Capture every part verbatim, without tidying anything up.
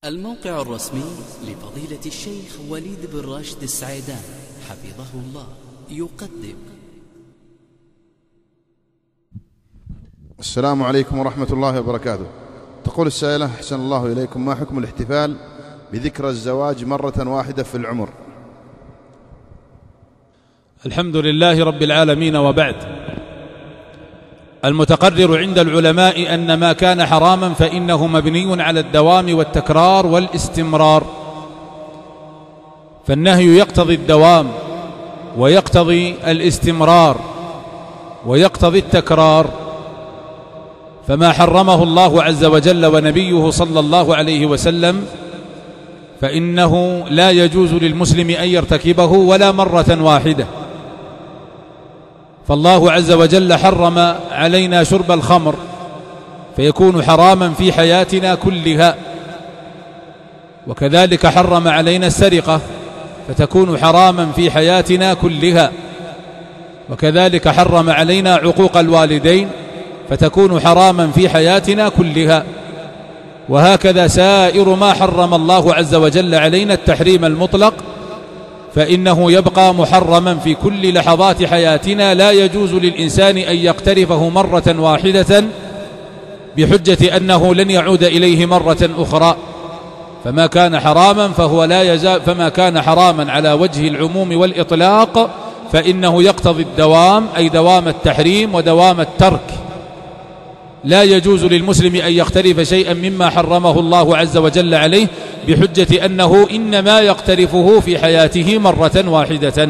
الموقع الرسمي لفضيلة الشيخ وليد بن راشد السعيدان حفظه الله يقدم. السلام عليكم ورحمة الله وبركاته. تقول السائلة: أحسن الله إليكم، ما حكم الاحتفال بذكرى الزواج مرة واحدة في العمر؟ الحمد لله رب العالمين، وبعد. المتقرر عند العلماء أن ما كان حراما فإنه مبني على الدوام والتكرار والاستمرار، فالنهي يقتضي الدوام ويقتضي الاستمرار ويقتضي التكرار، فما حرمه الله عز وجل ونبيه صلى الله عليه وسلم فإنه لا يجوز للمسلم أن يرتكبه ولا مرة واحدة. فالله عز وجل حرم علينا شرب الخمر فيكون حراما في حياتنا كلها، وكذلك حرم علينا السرقة فتكون حراما في حياتنا كلها، وكذلك حرم علينا عقوق الوالدين فتكون حراما في حياتنا كلها، وهكذا سائر ما حرم الله عز وجل علينا التحريم المطلق فإنه يبقى محرما في كل لحظات حياتنا، لا يجوز للإنسان أن يقترفه مرة واحدة بحجة أنه لن يعود إليه مرة أخرى. فما كان حراما فهو لا يزال، فما كان حراما على وجه العموم والإطلاق فإنه يقتضي الدوام، أي دوام التحريم ودوام الترك. لا يجوز للمسلم أن يقترف شيئا مما حرمه الله عز وجل عليه بحجة أنه إنما يقترفه في حياته مرة واحدة.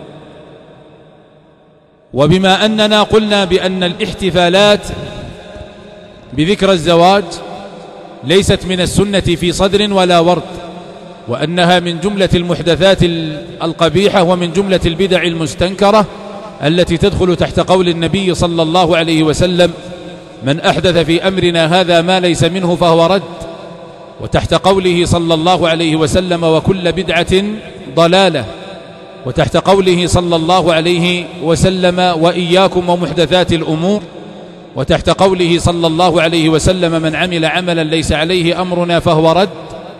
وبما أننا قلنا بأن الاحتفالات بذكرى الزواج ليست من السنة في صدر ولا ورد، وأنها من جملة المحدثات القبيحة ومن جملة البدع المستنكرة التي تدخل تحت قول النبي صلى الله عليه وسلم: من أحدث في أمرنا هذا ما ليس منه فهو رد، وتحت قوله صلى الله عليه وسلم: وكل بدعة ضلالة، وتحت قوله صلى الله عليه وسلم: وإياكم ومحدثات الأمور، وتحت قوله صلى الله عليه وسلم: من عمل عملا ليس عليه أمرنا فهو رد.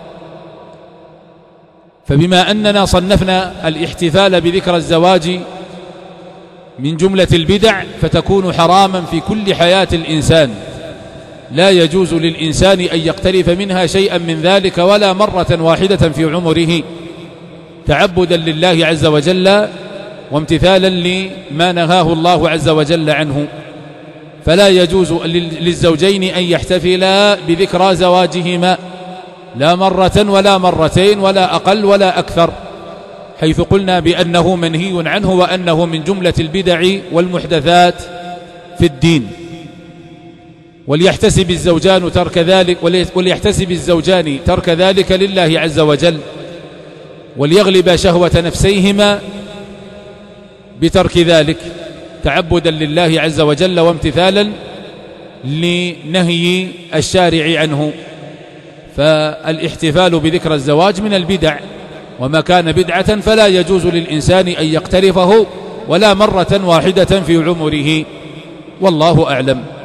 فبما أننا صنفنا الاحتفال بذكرى الزواج من جملة البدع فتكون حراما في كل حياة الإنسان، لا يجوز للإنسان أن يقترف منها شيئا من ذلك ولا مرة واحدة في عمره، تعبدا لله عز وجل وامتثالا لما نهاه الله عز وجل عنه. فلا يجوز للزوجين أن يحتفلا بذكرى زواجهما لا مرة ولا مرتين ولا أقل ولا أكثر، حيث قلنا بأنه منهي عنه وأنه من جملة البدع والمحدثات في الدين. وليحتسب الزوجان ترك ذلك وليحتسب الزوجان ترك ذلك لله عز وجل، وليغلب شهوة نفسيهما بترك ذلك تعبدا لله عز وجل وامتثالا لنهي الشارع عنه. فالاحتفال بذكرى الزواج من البدع، وما كان بدعة فلا يجوز للإنسان أن يقترفه ولا مرة واحدة في عمره، والله أعلم.